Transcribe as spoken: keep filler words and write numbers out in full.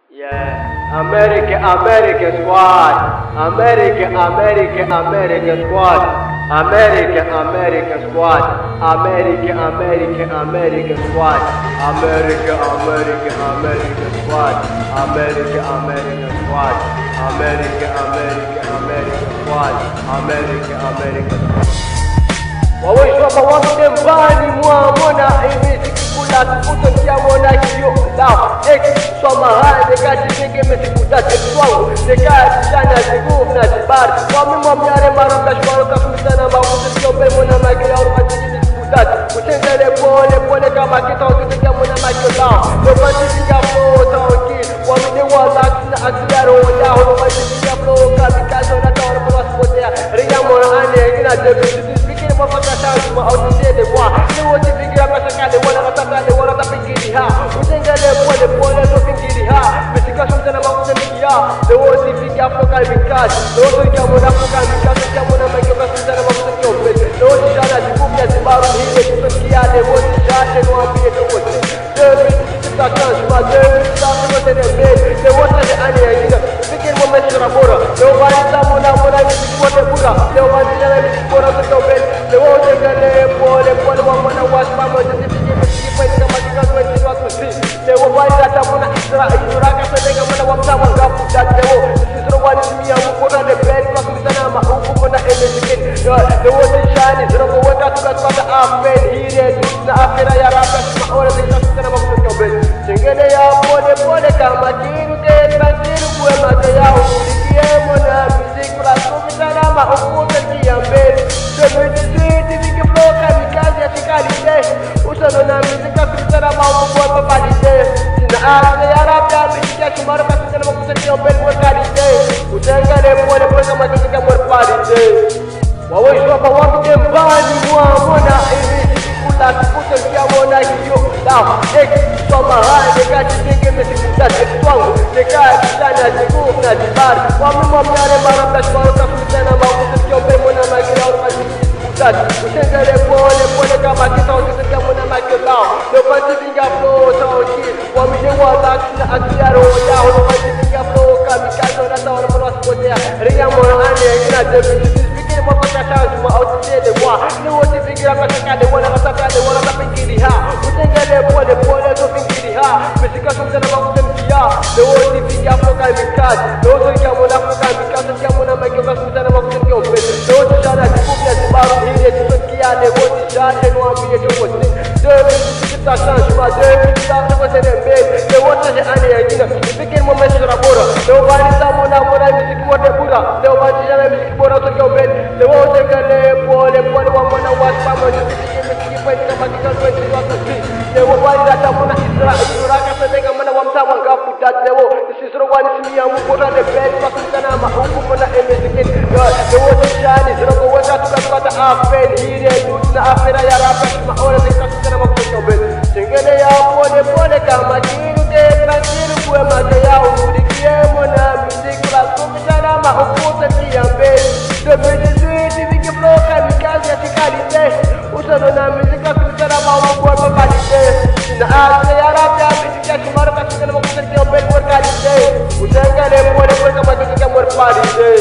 Yeah, America, America squad. America, America, America squad. America, America squad. America, America, America squad. America, America, America squad. America, America squad. America, America, America squad. America, America squad. Waweshwa wamde mbani mwa mwana hivi sikula kuto kia mwana hiyo lao eki soma hande kati nige mesikuta twangu nekati sana sigu na tibar kwa mimi myare maraka shwaro kafutana mabuti sio bemo na magia au atini sikuta kutendele pole pole kama kitao kitia mwana magia lao ndo patika foto ki kwa mimi wala na asiaro yao patika flow kamikazo na tawara kwa spotea ria mwana ane ina debi Mafaka tangu mautide kwa ni wote fikiria masakale wala matakale wala tapikiri ha utengale pole pole ndo fikiri ha bisika shumta na makuta mikia the wote fikiria floka mikati the wote kama na floka mikati kama na maikio kasuta na makuta kiope the wote jana jikubia zibaru hile tukia the wote jana no ambie the wote the bisika tangu ma the bisika wote ne me the wote ne ane yina fikiri momesha bora the wote mona mona wote bura the wote jana bora kiope the wote gale pole pole wana waspa moja tipige tipige kama kikazo wetu watu si the wote hata mona Israeli uraka sasa kama wamta wangapu dateo sisi wani simia mkona the bed kwa kutana ma huko mona elegant the wote shani zero wote tukapata afen hire na afira ya rapa maora tukapata na mambo kwa bed singene ya pole pole kama kiruke kantiru kwa mate yao nikie mona music kwa kutana ma huko kia mbele Usano na muzika kutana mambo kwa palite sina arte ya rap ya muzika kimara pasina na makusanya mbele kwa kalite utengale pole pole kama muzika kwa palite waweshwa kwa wamde mbani mwa mwana hivi kula kuto kia mwana hiyo lao eki soma hande kati nige mesikuta twangu nekati sana siku na tibari kwa mimi myare marabda kwa kutana mambo kwa mbele mwana magira au utengale pole pole kama kitao kitia mwana magia lao ndo patinga flow toki kwa mimi wala na asiaro yao ndo patinga flow kamikazo na tawara mwana spotea ria mwana ane ina debi fikiri mwa kata ma outide kwa ni wote fikira kwa kale wala kale wala tapikiri ha utengale pole pole ndo fikiri ha mesika shumta na makutemkia ndo wote fikira kwa kamikazo ndo wote kama mwana kwa kamikazo kama mwana magia kwa shumta na makutemkia ndo wote jana jikubia zibaru hile tukia de wote jana no ambie to wote de kita changement de kita ko tene be de wote je ane yina fikir mo mesra bora de bani sa mona mona music wote bura de bani jana music bora to ko be de wote kale pole pole wa mona wa pa mo de fikir music pa kama kita ko ti wa ti de wo bani da ta mona Israeli uraka sa denga mona wa mta wanga puta de wo sisro wani simia mu bora de be pa kana ma huko mona emezikin de wote jani zero ko wata tukapata afen hire na afira ya rapa maora zikakutana makuto mbele singene ya pole pole kama kiruke kantiru kwa mate yao udikie mona music la kumtana ma ukuta kia mbele de medizidi viki flow kamikazi ya tikalite usano na music kutana ma ukuta kwa kalite na arte ya rapa bitika kimara kutana makuta kia mbele kwa kalite utengale pole pole kama kitika mwa kalite